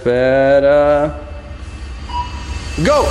Espera. Go!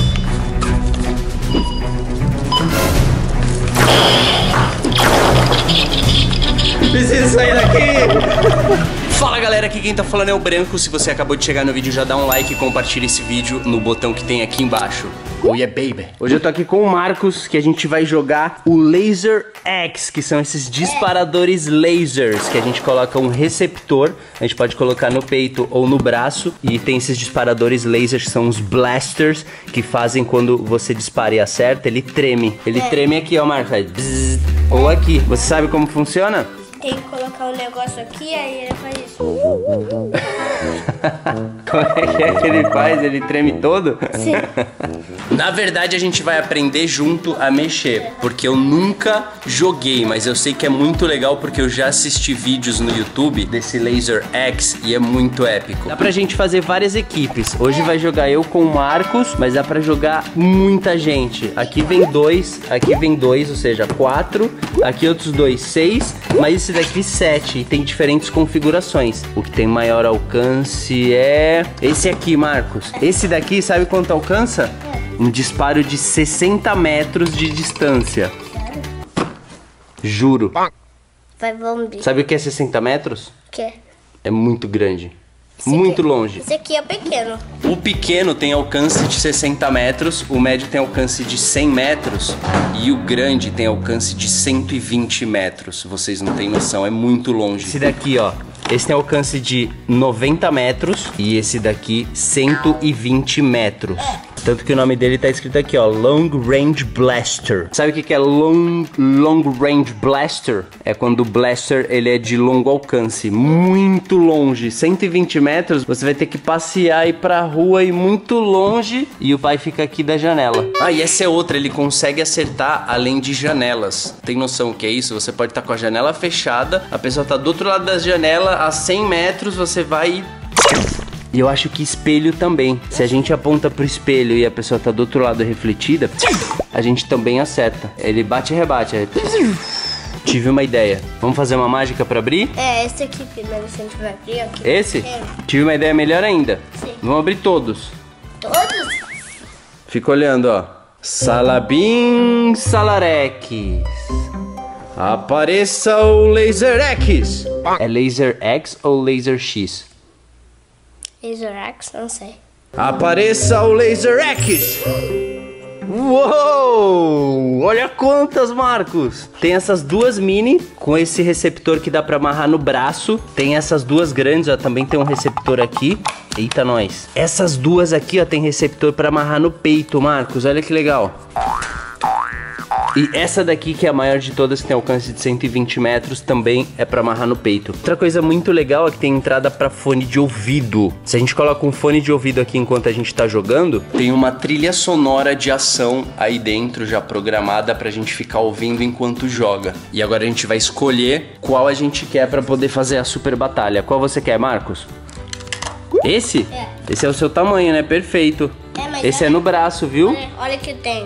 Preciso sair daqui! Fala galera, aqui quem tá falando é o Branco. Se você acabou de chegar no vídeo, já dá um like e compartilha esse vídeo no botão que tem aqui embaixo. Oh yeah, baby! Hoje eu tô aqui com o Marcos, que a gente vai jogar o Laser X, que são esses disparadores lasers, que a gente coloca um receptor, a gente pode colocar no peito ou no braço, e tem esses disparadores lasers, que são os blasters, que fazem quando você dispara e acerta, ele treme. Ele treme aqui, ó, Marcos, faz bzzz, ou aqui. Você sabe como funciona? Tem que colocar um negócio aqui, aí ele faz isso. Como é que ele faz? Ele treme todo? Sim. Na verdade, a gente vai aprender junto a mexer, porque eu nunca joguei, mas eu sei que é muito legal porque eu já assisti vídeos no YouTube desse Laser X e é muito épico. Dá pra gente fazer várias equipes. Hoje vai jogar eu com o Marcos, mas dá pra jogar muita gente. Aqui vem dois, ou seja, 4. Aqui outros dois, 6. Mas esse daqui 7 e tem diferentes configurações. O que tem maior alcance é esse aqui, Marcos. Esse daqui, sabe quanto alcança? Um disparo de 60 metros de distância. Juro. Vamos ver. Sabe o que é 60 metros? O que? É muito grande. Muito longe. Esse aqui é pequeno. O pequeno tem alcance de 60 metros, o médio tem alcance de 100 metros e o grande tem alcance de 120 metros. Vocês não têm noção, é muito longe. Esse daqui, ó, esse tem alcance de 90 metros e esse daqui 120 metros. Tanto que o nome dele tá escrito aqui, ó, Long Range Blaster. Sabe o que é Long Range Blaster? É quando o blaster ele é de longo alcance, muito longe, 120 metros. Você vai ter que passear, ir pra rua e muito longe e o pai fica aqui da janela. Ah, e essa é outra, ele consegue acertar além de janelas. Tem noção o que é isso? Você pode estar com a janela fechada, a pessoa tá do outro lado da janela, a 100 metros você vai... E eu acho que espelho também. Se a gente aponta pro espelho e a pessoa tá do outro lado refletida, a gente também acerta. Ele bate e rebate. Tive uma ideia. Vamos fazer uma mágica pra abrir? É, esse aqui primeiro a gente vai abrir aqui. Esse? É. Tive uma ideia melhor ainda. Sim. Vamos abrir todos. Todos? Fica olhando, ó. Salabim Salarex. Apareça o Laser X. É Laser X ou Laser X? Laser X, não sei. Apareça o Laser X! Uou! Olha quantas, Marcos! Tem essas duas mini com esse receptor que dá pra amarrar no braço. Tem essas duas grandes, ó, também tem um receptor aqui. Eita, nós! Essas duas aqui, ó, tem receptor pra amarrar no peito, Marcos. Olha que legal! E essa daqui, que é a maior de todas, que tem alcance de 120 metros, também é pra amarrar no peito. Outra coisa muito legal é que tem entrada pra fone de ouvido. Se a gente coloca um fone de ouvido aqui enquanto a gente tá jogando, tem uma trilha sonora de ação aí dentro já programada pra gente ficar ouvindo enquanto joga. E agora a gente vai escolher qual a gente quer pra poder fazer a super batalha. Qual você quer, Marcos? Esse? É. Esse é o seu tamanho, né? Perfeito. Mas esse é no braço, viu? Olha que tem.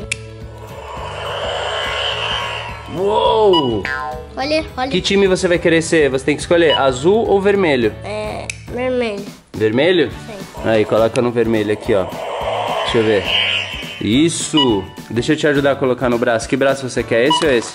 Uou! Olha. Que time você vai querer ser? Você tem que escolher azul ou vermelho? É, vermelho. Vermelho? Sim. Aí, coloca no vermelho aqui, ó. Deixa eu ver. Isso! Deixa eu te ajudar a colocar no braço. Que braço você quer? Esse ou esse?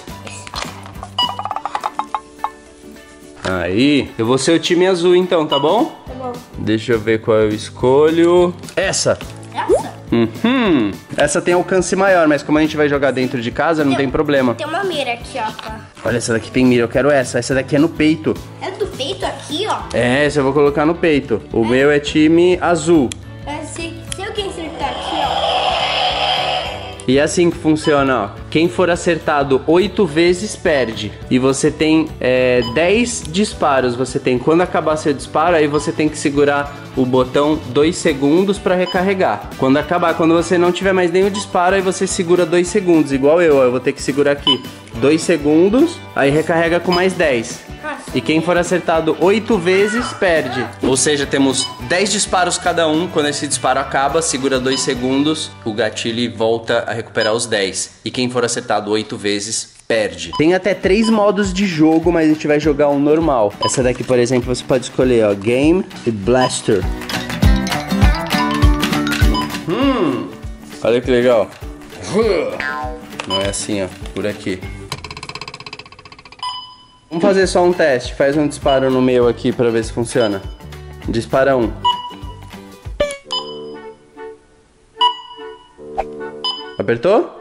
Aí. Eu vou ser o time azul então, tá bom? Tá bom. Deixa eu ver qual eu escolho. Essa! Essa? Essa tem alcance maior, mas como a gente vai jogar dentro de casa, não tem problema. Tem uma mira aqui, ó. Tá? Olha, essa daqui tem mira, eu quero essa. Essa daqui é no peito. É do peito aqui, ó. É, essa eu vou colocar no peito. O meu é time azul. Se alguém acertar aqui, ó. E é assim que funciona, ó. Quem for acertado 8 vezes, perde. E você tem 10 disparos. Você tem, quando acabar seu disparo, aí você tem que segurar o botão 2 segundos pra recarregar. Quando acabar, quando você não tiver mais nenhum disparo, aí você segura 2 segundos. Igual eu, ó. Eu vou ter que segurar aqui 2 segundos, aí recarrega com mais 10. E quem for acertado 8 vezes, perde. Ou seja, temos 10 disparos cada um. Quando esse disparo acaba, segura 2 segundos, o gatilho e volta a recuperar os 10. E quem for acertado 8 vezes, perde. Tem até 3 modos de jogo, mas a gente vai jogar um normal. Essa daqui, por exemplo, você pode escolher, ó, Game e Blaster. Olha que legal. Não é assim, ó. Por aqui. Vamos fazer só um teste. Faz um disparo no meu aqui pra ver se funciona. Dispara um. Apertou?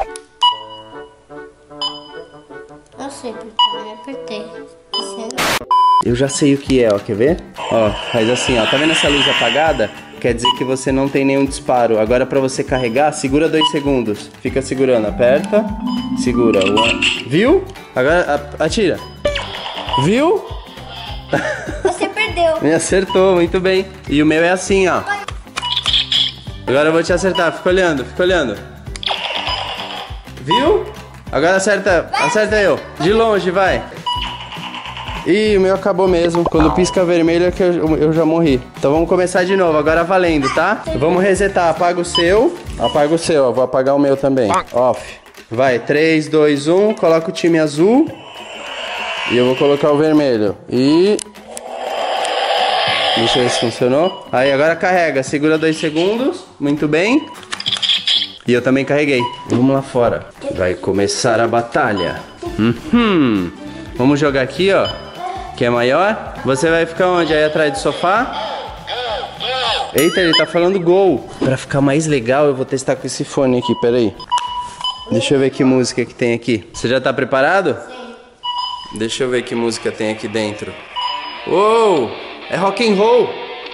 Eu sei porque eu apertei. Eu já sei o que é, ó. Quer ver? Ó, faz assim, ó. Tá vendo essa luz apagada? Quer dizer que você não tem nenhum disparo. Agora pra você carregar, segura 2 segundos. Fica segurando, aperta. Segura. Viu? Agora atira. Viu? Você perdeu. Me acertou, muito bem. E o meu é assim, ó. Agora eu vou te acertar. Fica olhando, fica olhando. Viu? Agora acerta eu. De longe, vai. Ih, o meu acabou mesmo. Quando pisca vermelho é que eu já morri. Então vamos começar de novo, agora valendo, tá? Vamos resetar, apaga o seu. Apaga o seu, ó. Vou apagar o meu também. Off. Vai, 3, 2, 1. Coloca o time azul. E eu vou colocar o vermelho. E... deixa eu ver se funcionou. Aí, agora carrega. Segura 2 segundos. Muito bem. E eu também carreguei. Vamos lá fora. Vai começar a batalha. Vamos jogar aqui, ó. Que é maior. Você vai ficar onde? Aí atrás do sofá? Eita, ele tá falando gol. Pra ficar mais legal, eu vou testar com esse fone aqui. Pera aí. Deixa eu ver que música que tem aqui. Você já tá preparado? Sim. Deixa eu ver que música tem aqui dentro. Uou! É rock and roll.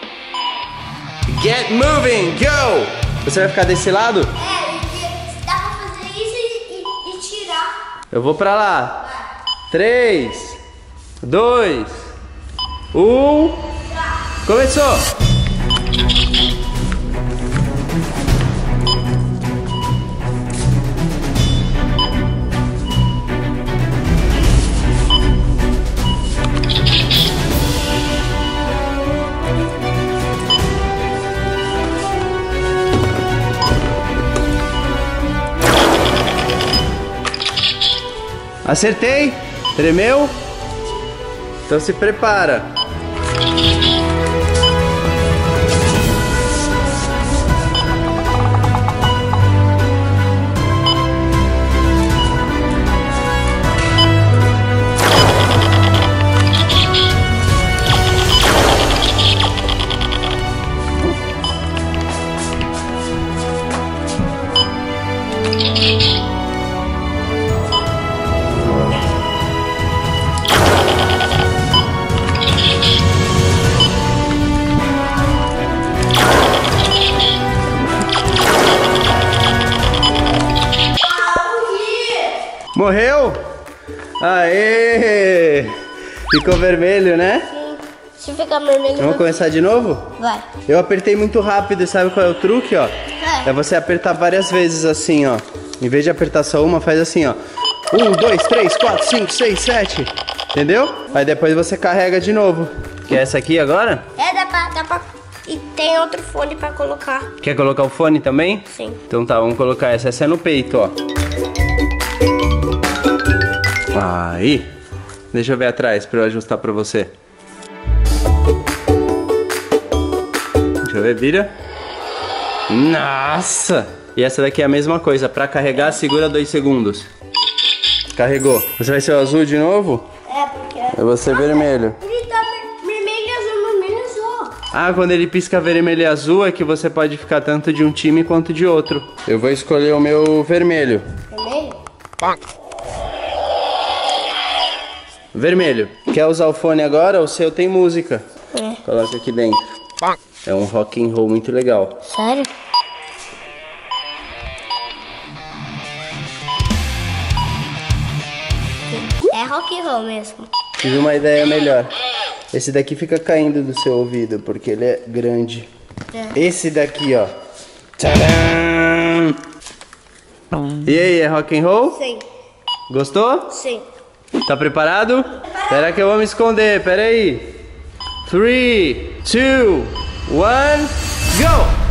Get moving, go! Você vai ficar desse lado? É, dá pra fazer isso e tirar. Eu vou pra lá. 3, 2, 1. Começou! Acertei? Tremeu? Então se prepara. Morreu? Aê! Ficou vermelho, né? Sim. Se ficar vermelho... Vamos começar de novo? Vai. Eu apertei muito rápido, sabe qual é o truque, ó? É você apertar várias vezes assim, ó. Em vez de apertar só uma, faz assim, ó. 1, 2, 3, 4, 5, 6, 7. Entendeu? Aí depois você carrega de novo. Quer essa aqui agora? É, dá pra... E tem outro fone pra colocar. Quer colocar o fone também? Sim. Então tá, vamos colocar essa. Essa é no peito, ó. Aí. Deixa eu ver atrás pra eu ajustar pra você. Deixa eu ver, vira. Nossa! E essa daqui é a mesma coisa. Pra carregar, segura 2 segundos. Carregou. Você vai ser o azul de novo? É, porque... Eu vou ser vermelho. Ele tá vermelho, azul. Ah, quando ele pisca vermelho e azul é que você pode ficar tanto de um time quanto de outro. Eu vou escolher o meu vermelho. Vermelho? Vermelho. Quer usar o fone agora? O seu tem música. É. Coloca aqui dentro. É um rock and roll muito legal. Sério? É rock and roll mesmo. Tive uma ideia melhor. Esse daqui fica caindo do seu ouvido, porque ele é grande. É. Esse daqui, ó. Tcharam! E aí, é rock and roll? Sim. Gostou? Sim. Tá preparado? Espera que eu vou me esconder, pera aí. 3, 2, 1, go!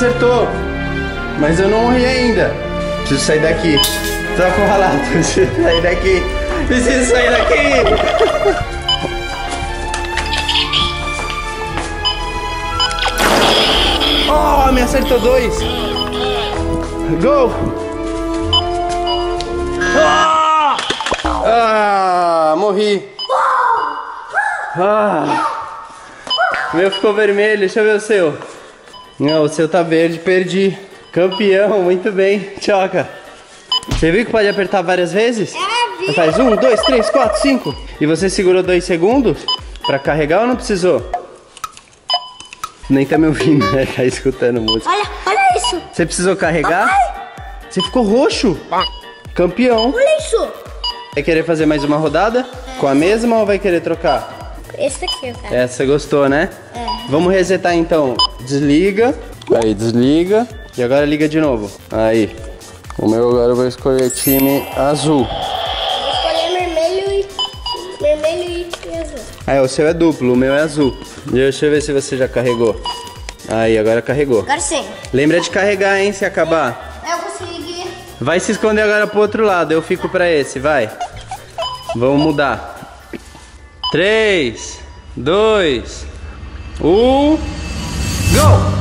acertou. Mas eu não morri ainda. Preciso sair daqui. Troca o ralato. Preciso sair daqui. Preciso sair daqui. Oh, me acertou 2. Gol. Morri. O meu ficou vermelho. Deixa eu ver o seu. Não, o seu tá verde. Perdi. Campeão, muito bem. Choca. Você viu que pode apertar várias vezes? Faz 1, 2, 3, 4, 5. E você segurou 2 segundos pra carregar ou não precisou? Nem tá me ouvindo, né? Tá escutando música. Olha isso. Você precisou carregar? Você ficou roxo. Campeão. Olha isso. Vai querer fazer mais uma rodada? Com a mesma ou vai querer trocar? Esse aqui, cara. Essa você gostou, né? É. Vamos resetar então. Desliga. Aí, desliga. E agora liga de novo. Aí. O meu agora eu vou escolher time azul. Vou escolher vermelho e azul. Aí, o seu é duplo, o meu é azul. Deixa eu ver se você já carregou. Aí, agora carregou. Agora sim. Lembra de carregar, hein, se acabar. Eu consegui. Vai se esconder agora pro outro lado, eu fico pra esse, vai. Vamos mudar. 3, 2, 1, go!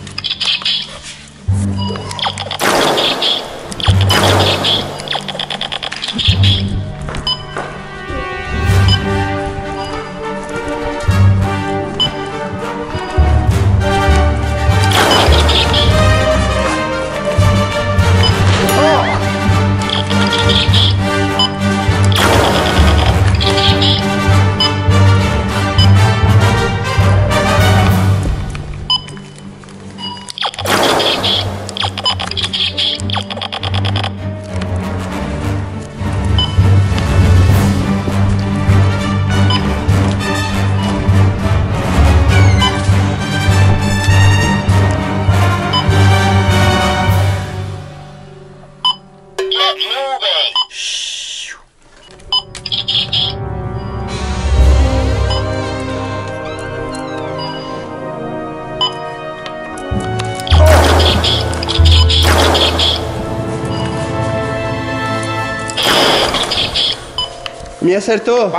Me acertou.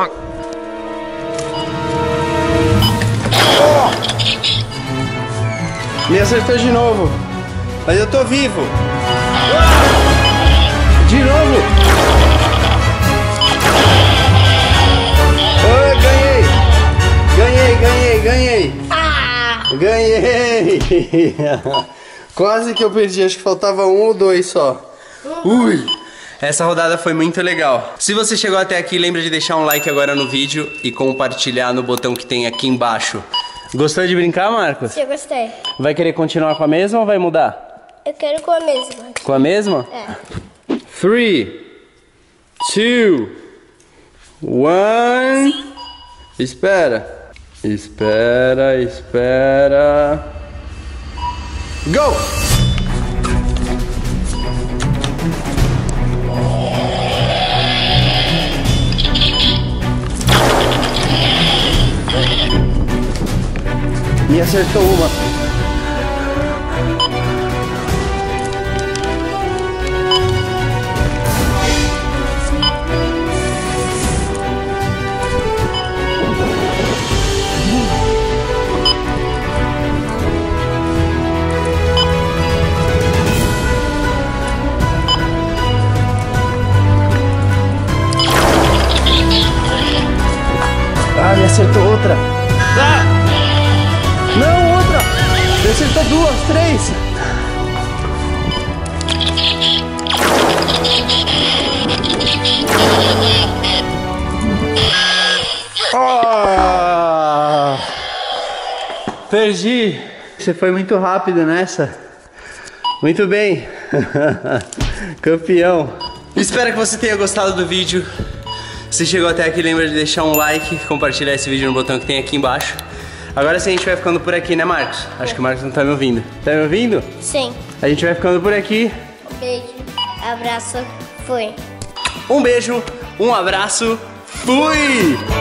Me acertou de novo. Mas eu tô vivo. De novo. Ganhei. Ganhei. Quase que eu perdi. Acho que faltava 1 ou 2 só. Ui. Essa rodada foi muito legal. Se você chegou até aqui, lembra de deixar um like agora no vídeo e compartilhar no botão que tem aqui embaixo. Gostou de brincar, Marcos? Eu gostei. Vai querer continuar com a mesma ou vai mudar? Eu quero com a mesma. Com a mesma? É. 3, 2, 1. Espera. Go! Me acertou uma. Me acertou outra. Não, outra. Me acertou 2, 3. Perdi. Você foi muito rápido nessa. Muito bem. Campeão. Espero que você tenha gostado do vídeo. Se chegou até aqui, lembra de deixar um like, compartilhar esse vídeo no botão que tem aqui embaixo. Agora sim, a gente vai ficando por aqui, né, Marcos? Acho que o Marcos não tá me ouvindo. Tá me ouvindo? Sim. A gente vai ficando por aqui. Um beijo, abraço, fui. Um beijo, um abraço, fui!